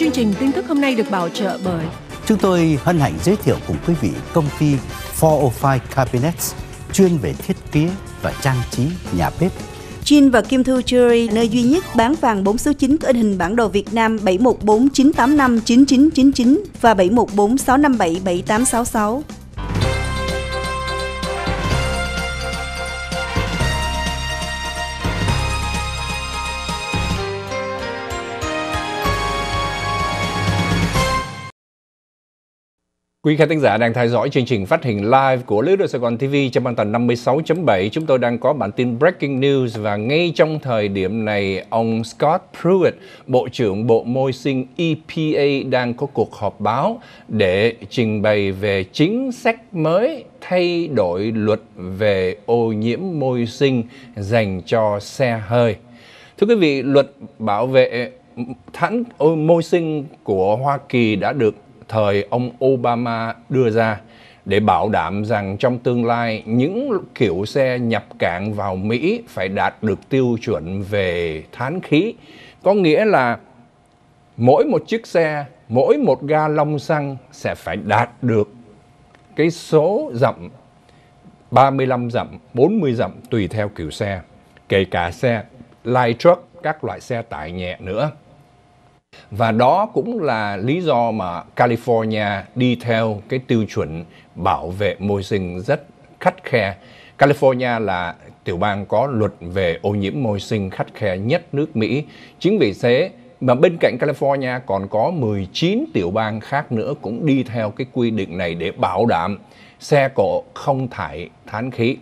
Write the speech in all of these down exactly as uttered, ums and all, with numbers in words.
Chương trình tin tức hôm nay được bảo trợ bởi chúng tôi hân hạnh giới thiệu cùng quý vị công ty bốn không năm Cabinets chuyên về thiết kế và trang trí nhà bếp. Chin và Kim Thu Jewelry, nơi duy nhất bán vàng bốn số chín có in hình bản đồ Việt Nam bảy một bốn chín tám năm chín chín chín chín và bảy một bốn sáu năm bảy bảy tám sáu sáu. Quý khán thính giả đang theo dõi chương trình phát hình live của Lữ Đội Sài Gòn ti vi trên bản tần năm mươi sáu chấm bảy. Chúng tôi đang có bản tin Breaking News và ngay trong thời điểm này, ông Scott Pruitt, Bộ trưởng Bộ Môi sinh E P A đang có cuộc họp báo để trình bày về chính sách mới thay đổi luật về ô nhiễm môi sinh dành cho xe hơi. Thưa quý vị, luật bảo vệ thản môi sinh của Hoa Kỳ đã được thời ông Obama đưa ra để bảo đảm rằng trong tương lai những kiểu xe nhập cảng vào Mỹ phải đạt được tiêu chuẩn về thán khí. Có nghĩa là mỗi một chiếc xe, mỗi một ga lông xăng sẽ phải đạt được cái số dặm ba mươi lăm dặm, bốn mươi dặm tùy theo kiểu xe, kể cả xe light truck, các loại xe tải nhẹ nữa. Và đó cũng là lý do mà California đi theo cái tiêu chuẩn bảo vệ môi sinh rất khắt khe. California là tiểu bang có luật về ô nhiễm môi sinh khắt khe nhất nước Mỹ. Chính vì thế mà bên cạnh California còn có mười chín tiểu bang khác nữa cũng đi theo cái quy định này để bảo đảm xe cộ không thải thán khí.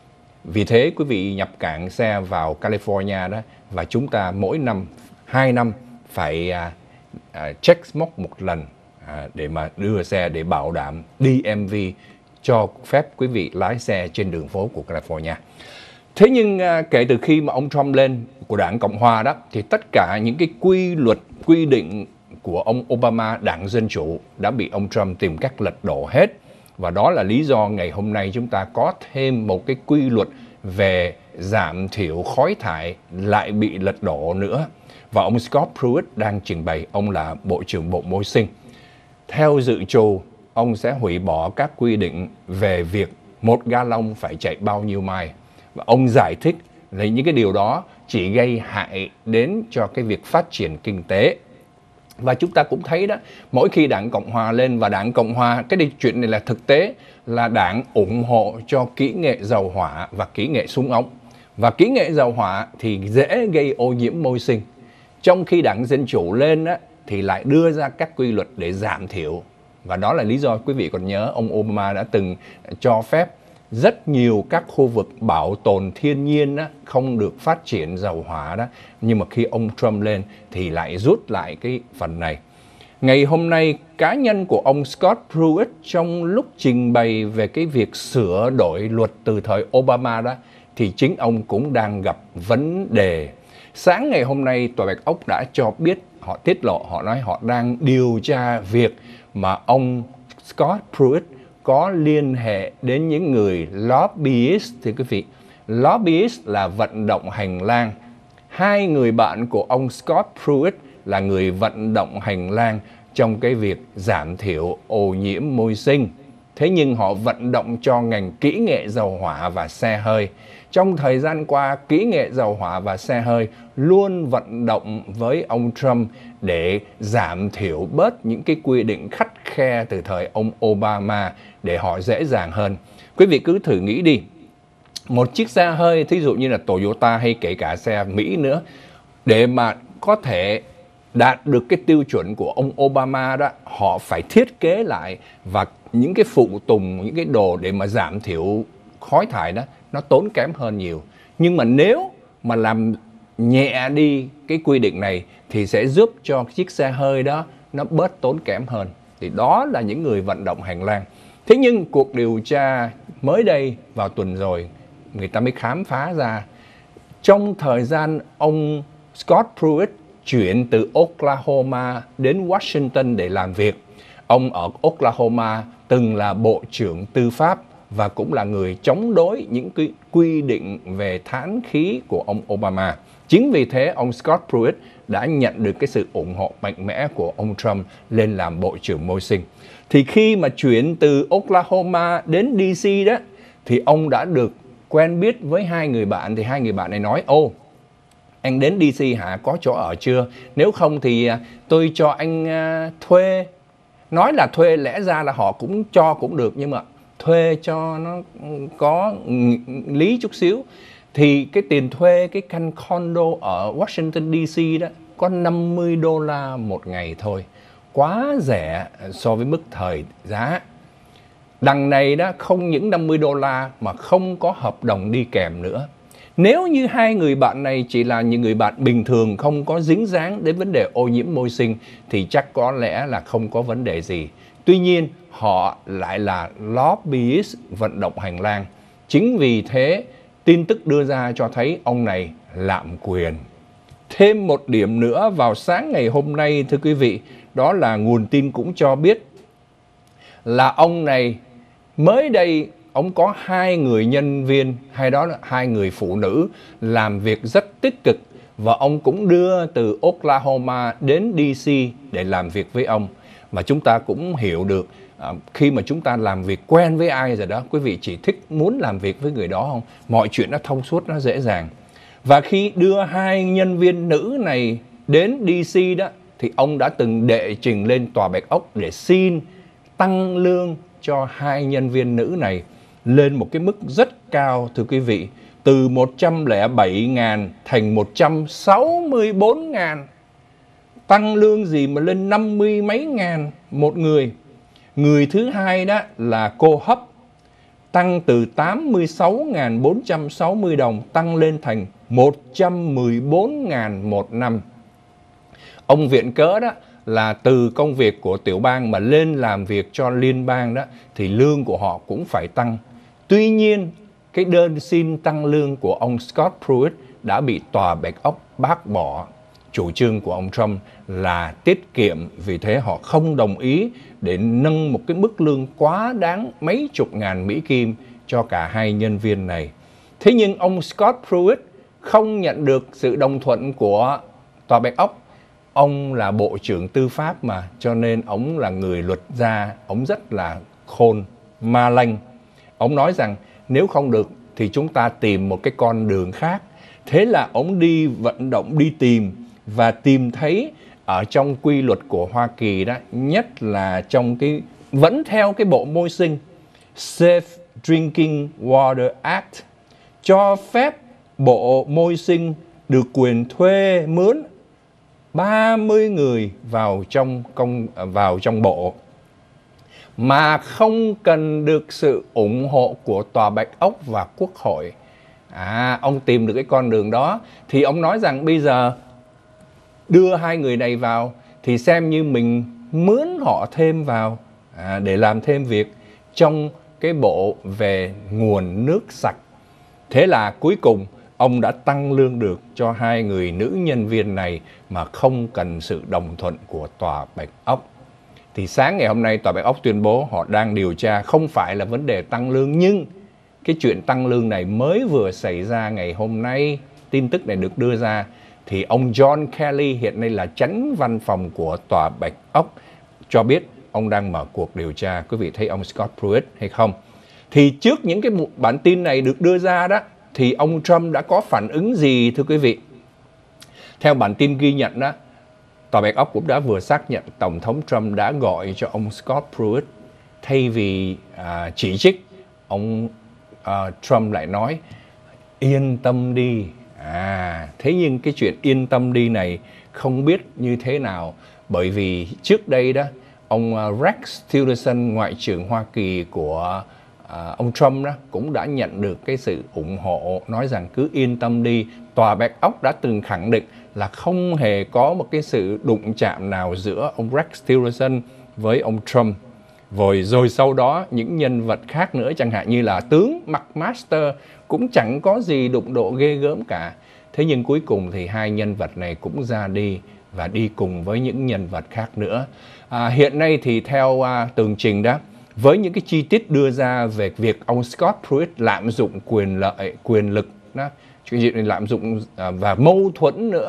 Vì thế quý vị nhập cảng xe vào California đó, và chúng ta mỗi năm, hai năm phải à, à, check smoke một lần à, để mà đưa xe để bảo đảm D M V cho phép quý vị lái xe trên đường phố của California. Thế nhưng à, kể từ khi mà ông Trump lên của đảng Cộng Hòa đó, thì tất cả những cái quy luật, quy định của ông Obama, đảng Dân Chủ đã bị ông Trump tìm cách lật đổ hết. Và đó là lý do ngày hôm nay chúng ta có thêm một cái quy luật về giảm thiểu khói thải lại bị lật đổ nữa. Và ông Scott Pruitt đang trình bày, ông là Bộ trưởng Bộ Môi sinh. Theo dự trù, ông sẽ hủy bỏ các quy định về việc một ga lông phải chạy bao nhiêu mile. Và ông giải thích là những cái điều đó chỉ gây hại đến cho cái việc phát triển kinh tế. Và chúng ta cũng thấy đó, mỗi khi đảng Cộng Hòa lên, và đảng Cộng Hòa, cái điều chuyện này là thực tế, là đảng ủng hộ cho kỹ nghệ dầu hỏa và kỹ nghệ súng ống. Và kỹ nghệ dầu hỏa thì dễ gây ô nhiễm môi sinh. Trong khi đảng Dân Chủ lên á, thì lại đưa ra các quy luật để giảm thiểu. Và đó là lý do quý vị còn nhớ ông Obama đã từng cho phép rất nhiều các khu vực bảo tồn thiên nhiên á, không được phát triển dầu hỏa đó. Nhưng mà khi ông Trump lên thì lại rút lại cái phần này. Ngày hôm nay, cá nhân của ông Scott Pruitt trong lúc trình bày về cái việc sửa đổi luật từ thời Obama đó, thì chính ông cũng đang gặp vấn đề. Sáng ngày hôm nay, Tòa Bạch Ốc đã cho biết, họ tiết lộ, họ nói họ đang điều tra việc mà ông Scott Pruitt có liên hệ đến những người lobbyist. Thì quý vị, lobbyist là vận động hành lang. Hai người bạn của ông Scott Pruitt là người vận động hành lang trong cái việc giảm thiểu ô nhiễm môi sinh. Thế nhưng họ vận động cho ngành kỹ nghệ dầu hỏa và xe hơi. Trong thời gian qua, kỹ nghệ dầu hỏa và xe hơi luôn vận động với ông Trump để giảm thiểu bớt những cái quy định khắt khe từ thời ông Obama để họ dễ dàng hơn. Quý vị cứ thử nghĩ đi, một chiếc xe hơi, thí dụ như là Toyota hay kể cả xe Mỹ nữa, để mà có thể đạt được cái tiêu chuẩn của ông Obama đó, họ phải thiết kế lại và những cái phụ tùng, những cái đồ để mà giảm thiểu khói thải đó, nó tốn kém hơn nhiều. Nhưng mà nếu mà làm nhẹ đi cái quy định này thì sẽ giúp cho chiếc xe hơi đó nó bớt tốn kém hơn. Thì đó là những người vận động hành lang. Thế nhưng cuộc điều tra mới đây vào tuần rồi, người ta mới khám phá ra, trong thời gian ông Scott Pruitt chuyển từ Oklahoma đến Washington để làm việc, ông ở Oklahoma từng là Bộ trưởng Tư pháp và cũng là người chống đối những cái quy định về thán khí của ông Obama. Chính vì thế ông Scott Pruitt đã nhận được cái sự ủng hộ mạnh mẽ của ông Trump lên làm Bộ trưởng Môi sinh. Thì khi mà chuyển từ Oklahoma đến đê xê đó, thì ông đã được quen biết với hai người bạn. Thì hai người bạn này nói, ô, anh đến đê xê hả, có chỗ ở chưa? Nếu không thì tôi cho anh thuê. Nói là thuê, lẽ ra là họ cũng cho cũng được, nhưng mà thuê cho nó có lý chút xíu. Thì cái tiền thuê cái căn condo ở Washington đê xê đó có năm mươi đô la một ngày thôi. Quá rẻ so với mức thời giá. Đằng này đó không những năm mươi đô la mà không có hợp đồng đi kèm nữa. Nếu như hai người bạn này chỉ là những người bạn bình thường, không có dính dáng đến vấn đề ô nhiễm môi sinh, thì chắc có lẽ là không có vấn đề gì. Tuy nhiên, họ lại là lobbyist vận động hành lang. Chính vì thế, tin tức đưa ra cho thấy ông này lạm quyền. Thêm một điểm nữa vào sáng ngày hôm nay, thưa quý vị, đó là nguồn tin cũng cho biết là ông này mới đây, ông có hai người nhân viên, hay đó là hai người phụ nữ làm việc rất tích cực, và ông cũng đưa từ Oklahoma đến đê xê để làm việc với ông. Mà chúng ta cũng hiểu được, à, khi mà chúng ta làm việc quen với ai rồi đó, quý vị chỉ thích muốn làm việc với người đó không? Mọi chuyện nó thông suốt, nó dễ dàng. Và khi đưa hai nhân viên nữ này đến đê xê đó, thì ông đã từng đệ trình lên Tòa Bạch Ốc để xin tăng lương cho hai nhân viên nữ này lên một cái mức rất cao, thưa quý vị, từ một trăm lẻ bảy ngàn thành một trăm sáu mươi bốn ngàn. Tăng lương gì mà lên năm mươi mấy ngàn một người. Người thứ hai đó là cô Hấp, tăng từ tám mươi sáu nghìn bốn trăm sáu mươi đồng tăng lên thành một trăm mười bốn nghìn một năm. Ông viện cớ đó là từ công việc của tiểu bang mà lên làm việc cho liên bang đó, thì lương của họ cũng phải tăng. Tuy nhiên, cái đơn xin tăng lương của ông Scott Pruitt đã bị Tòa Bạch Ốc bác bỏ. Chủ trương của ông Trump là tiết kiệm, vì thế họ không đồng ý để nâng một cái mức lương quá đáng mấy chục ngàn Mỹ Kim cho cả hai nhân viên này. Thế nhưng ông Scott Pruitt không nhận được sự đồng thuận của Tòa Bạch Ốc. Ông là Bộ trưởng Tư pháp mà, cho nên ông là người luật gia, ông rất là khôn, ma lanh. Ông nói rằng nếu không được thì chúng ta tìm một cái con đường khác. Thế là ông đi vận động, đi tìm, và tìm thấy ở trong quy luật của Hoa Kỳ đó, nhất là trong cái, vẫn theo cái bộ môi sinh Safe Drinking Water Act, cho phép bộ môi sinh được quyền thuê mướn ba mươi người vào trong công vào trong bộ mà không cần được sự ủng hộ của Tòa Bạch Ốc và Quốc hội. À, ông tìm được cái con đường đó, thì ông nói rằng bây giờ đưa hai người này vào thì xem như mình mướn họ thêm vào à, để làm thêm việc trong cái bộ về nguồn nước sạch. Thế là cuối cùng ông đã tăng lương được cho hai người nữ nhân viên này mà không cần sự đồng thuận của Tòa Bạch Ốc. Thì sáng ngày hôm nay Tòa Bạch Ốc tuyên bố họ đang điều tra, không phải là vấn đề tăng lương, nhưng cái chuyện tăng lương này mới vừa xảy ra ngày hôm nay, tin tức này được đưa ra, thì ông John Kelly hiện nay là chánh văn phòng của Tòa Bạch Ốc cho biết ông đang mở cuộc điều tra. Quý vị thấy ông Scott Pruitt hay không? Thì trước những cái bản tin này được đưa ra đó, thì ông Trump đã có phản ứng gì, thưa quý vị? Theo bản tin ghi nhận đó, Tòa Bạch Ốc cũng đã vừa xác nhận Tổng thống Trump đã gọi cho ông Scott Pruitt. Thay vì à, chỉ trích, ông à, Trump lại nói yên tâm đi. À, thế nhưng cái chuyện yên tâm đi này không biết như thế nào, bởi vì trước đây đó, ông Rex Tillerson, Ngoại trưởng Hoa Kỳ của à, ông Trump đó, cũng đã nhận được cái sự ủng hộ, nói rằng cứ yên tâm đi. Tòa Bạch Ốc đã từng khẳng định là không hề có một cái sự đụng chạm nào giữa ông Rex Tillerson với ông Trump. Rồi, rồi sau đó những nhân vật khác nữa, chẳng hạn như là tướng McMaster, cũng chẳng có gì đụng độ ghê gớm cả. Thế nhưng cuối cùng thì hai nhân vật này cũng ra đi và đi cùng với những nhân vật khác nữa. À, hiện nay thì theo à, tường trình đó, với những cái chi tiết đưa ra về việc ông Scott Pruitt lạm dụng quyền lợi, quyền lực đó, chuyện lạm dụng à, và mâu thuẫn nữa,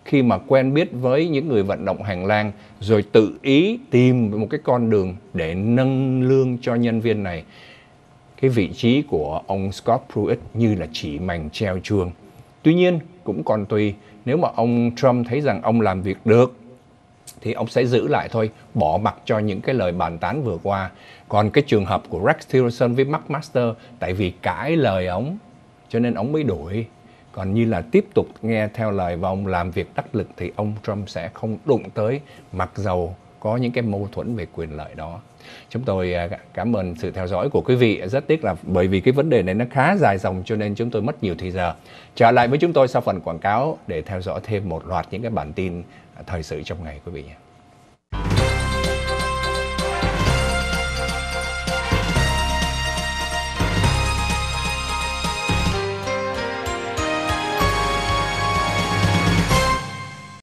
khi mà quen biết với những người vận động hành lang rồi tự ý tìm một cái con đường để nâng lương cho nhân viên này. Cái vị trí của ông Scott Pruitt như là chỉ mành treo chuông. Tuy nhiên cũng còn tùy, nếu mà ông Trump thấy rằng ông làm việc được thì ông sẽ giữ lại thôi, bỏ mặc cho những cái lời bàn tán vừa qua. Còn cái trường hợp của Rex Tillerson với McMaster, tại vì cãi lời ông cho nên ông mới đuổi. Còn như là tiếp tục nghe theo lời và ông làm việc đắc lực thì ông Trump sẽ không đụng tới, mặc dầu có những cái mâu thuẫn về quyền lợi đó. Chúng tôi cảm ơn sự theo dõi của quý vị. Rất tiếc là bởi vì cái vấn đề này nó khá dài dòng cho nên chúng tôi mất nhiều thời giờ. Trở lại với chúng tôi sau phần quảng cáo để theo dõi thêm một loạt những cái bản tin thời sự trong ngày quý vị nhé.